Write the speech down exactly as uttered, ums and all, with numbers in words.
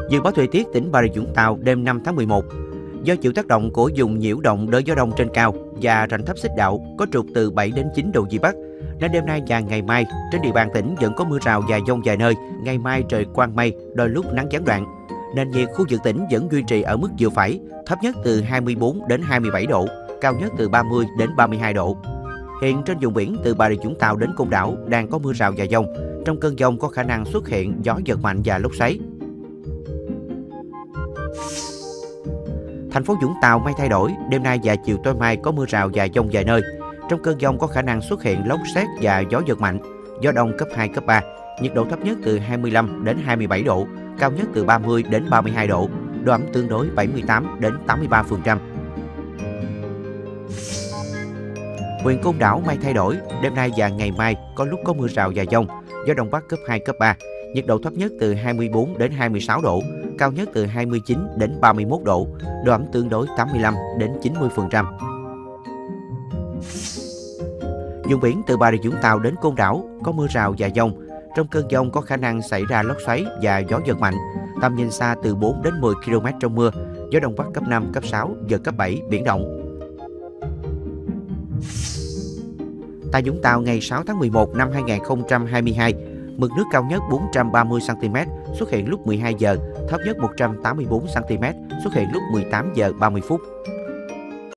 Dự báo thời tiết tỉnh Bà Rịa Vũng Tàu đêm năm tháng mười một. Do chịu tác động của vùng nhiễu động đới gió đông trên cao và rãnh thấp xích đạo có trục từ bảy đến chín độ vĩ Bắc, nên đêm nay và ngày mai trên địa bàn tỉnh vẫn có mưa rào và dông vài nơi. Ngày mai trời quang mây, đôi lúc nắng gián đoạn. Nền nhiệt khu vực tỉnh vẫn duy trì ở mức vừa phải, thấp nhất từ hai mươi tư đến hai mươi bảy độ, cao nhất từ ba mươi đến ba mươi hai độ. Hiện trên vùng biển từ Bà Rịa Vũng Tàu đến Côn Đảo đang có mưa rào và dông. Trong cơn dông có khả năng xuất hiện gió giật mạnh và lốc xoáy. Thành phố Vũng Tàu mây thay đổi, đêm nay và chiều tối mai có mưa rào và dông vài nơi. Trong cơn dông có khả năng xuất hiện lốc sét và gió giật mạnh. Gió đông cấp hai, cấp ba. Nhiệt độ thấp nhất từ hai mươi lăm đến hai mươi bảy độ, cao nhất từ ba mươi đến ba mươi hai độ. Độ ẩm tương đối bảy mươi tám đến tám mươi ba phần trăm. Huyện Côn Đảo mây thay đổi, đêm nay và ngày mai có lúc có mưa rào và dông, gió đông bắc cấp hai, cấp ba. Nhiệt độ thấp nhất từ hai mươi tư đến hai mươi sáu độ, cao nhất từ hai mươi chín đến ba mươi mốt độ. Độ ẩm tương đối tám mươi lăm đến chín mươi phần trăm. Vùng biển từ Bà Rịa Vũng Tàu đến Côn Đảo có mưa rào và dông. Trong cơn dông có khả năng xảy ra lốc xoáy và gió giật mạnh. Tầm nhìn xa từ bốn đến mười ki lô mét trong mưa. Gió đông bắc cấp năm, cấp sáu, giật cấp bảy, biển động. Tại Vũng Tàu ngày sáu tháng mười một năm hai nghìn không trăm hai mươi hai, mực nước cao nhất bốn trăm ba mươi xăng ti mét xuất hiện lúc mười hai giờ, thấp nhất một trăm tám mươi tư xăng ti mét xuất hiện lúc mười tám giờ ba mươi phút.